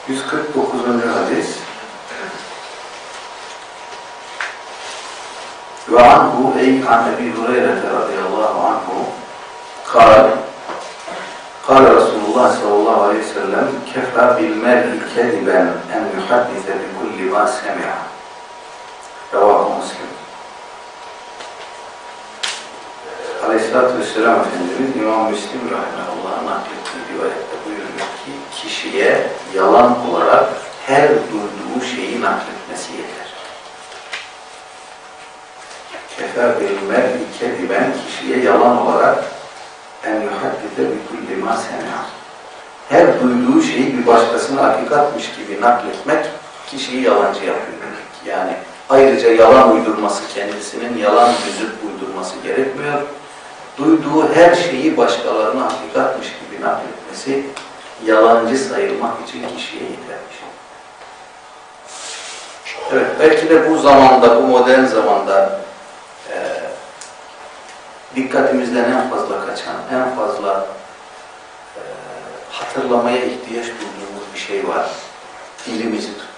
149. hadis. Ve anhu ey an Ebi Hureyre radıyallahu anhu kâle Resulullah sallallahu aleyhi ve sellem kefâ bil mer'i kediben en yuhaddise bi kulli ma semi'a. Revâhu Müslim. Aleyhisselatü Vesselam Efendimiz İmam Müslim rahimahullah'ın naklettiği rivayette buyuruyor ki kişiye yalan olarak her duyduğu şeyi nakletmesi yeter. Kefâ bil mer'i kediben kişiye yalan olarak en yuhaddise bi kulli ma semi'a. Her duyduğu şeyi bir başkasına hakikatmiş gibi nakletmek kişiyi yalancı yapıyor. Yani ayrıca yalan uydurması, kendisinin yalan düzüp uydurması gerekmiyor. Duyduğu her şeyi başkalarına hakikatmiş gibi nakletmesi yalancı sayılmak için kişiye yetermiş. Evet, belki de bu zamanda, bu modern zamanda dikkatimizden en fazla kaçan, en fazla hatırlamaya ihtiyaç duyduğumuz bir şey var. Dilimizi tutmak.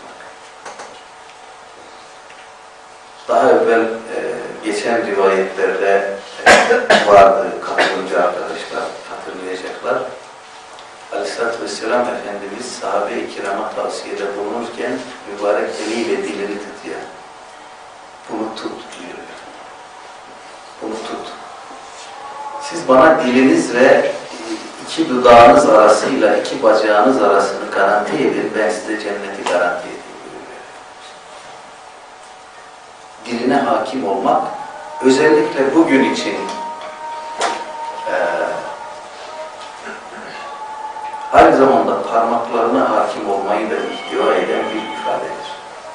Daha evvel geçen rivayetlerde vardı, katılımcı arkadaşlar hatırlayacaklar. Aleyhisselatü Vesselam Efendimiz sahabe-i kirama tavsiyede bulunurken mübarek eliyle dilini tutuyor. Bunu tut diyor. Bunu tut. Siz bana diliniz ve iki dudağınız arasıyla iki bacağınız arasını garanti edin, ben size cenneti garanti edeyim. Diline hakim olmak, özellikle bugün için aynı zamanda parmaklarına hakim olmayı da ihtiva eden bir ifadedir.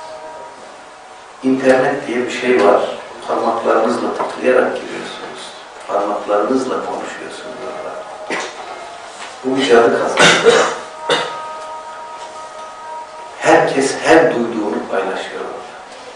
İnternet diye bir şey var. Parmaklarınızla tıklayarak giriyorsunuz. Parmaklarınızla konuşuyorsunuz orada. Bu bir cadı kazanıyor. Herkes her duyduğunu paylaşıyor orada.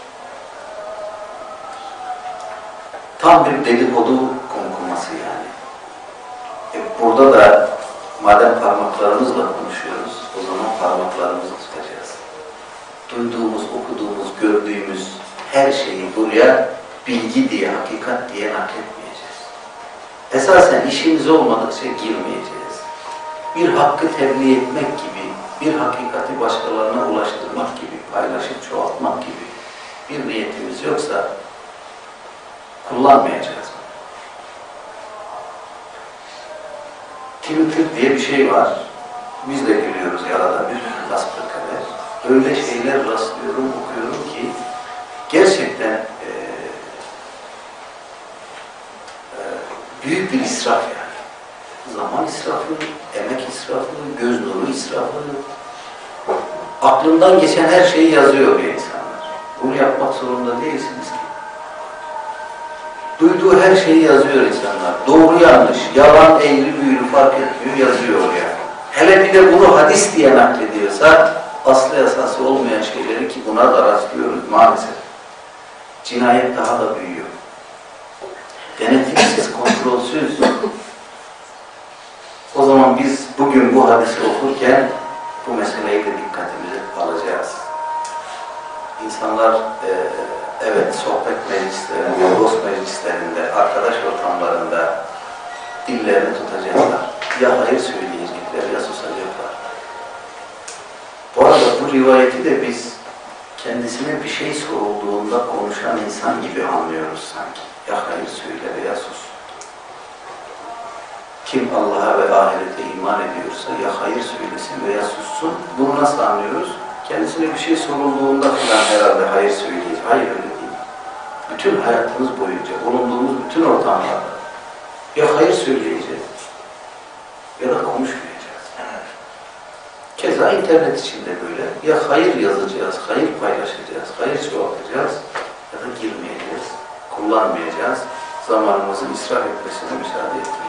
Tam bir dedikodu kumkuması yani. Burada da madem parmaklarımızla konuşuyoruz, o zaman parmaklarımızı tutacağız. Duyduğumuz, okuduğumuz, gördüğümüz her şeyi buraya bilgi diye, hakikat diye nakletmeyeceğiz. Esasen işimiz olmadıkça girmeyeceğiz. Bir hakkı tebliğ etmek gibi, bir hakikati başkalarına ulaştırmak gibi, paylaşıp çoğaltmak gibi bir niyetimiz yoksa kullanmayacağız. Twitter diye bir şey var. Biz de gülüyoruz arada bir hasbelkader. Öyle şeyler rastlıyorum, okuyorum ki gerçekten büyük bir israf yani. Zaman israfı, emek israfı, göz nuru israfı. Aklından geçen her şeyi yazıyor bir insanlar. Bunu yapmak zorunda değilsiniz ki. Duyduğu her şeyi yazıyor insanlar. Doğru yanlış, yalan, eğri büğrü fark etmiyor, yazıyor oraya. Hele bir de bunu hadis diye naklediyorsa aslı esası olmayan şeyleri ki buna da rastlıyoruz maalesef. Cinayet daha da büyüyor. Denetimsiz, kontrolsüz. O zaman biz bugün bu hadisi okurken bu meseleyi de dikkatimize alacağız. İnsanlar evet, sohbet meclislerinde, dost meclislerinde, arkadaş ortamlarında dillerini tutacaklar. Ya hayır söyleyecekler ya susacaklar. Bu arada bu rivayeti de biz kendisine bir şey sorulduğunda konuşan insan gibi anlıyoruz sanki. Ya hayır söyle veya sus. Kim Allah'a ve ahirete iman ediyorsa ya hayır söylesin veya sussun. Bunu nasıl anlıyoruz? Kendisine bir şey sorulduğunda falan herhalde hayır söyleyeceğiz. Hayır öyle değil. Bütün hayatımız boyunca, bulunduğumuz bütün ortamlarda ya hayır söyleyeceğiz ya da konuşmayacağız. Keza internet içinde böyle. Ya hayır yazacağız, hayır paylaşacağız, hayır çoğaltacağız ya da girmeyeceğiz, kullanmayacağız, zamanımızın israf etmesine müsaade edeceğiz.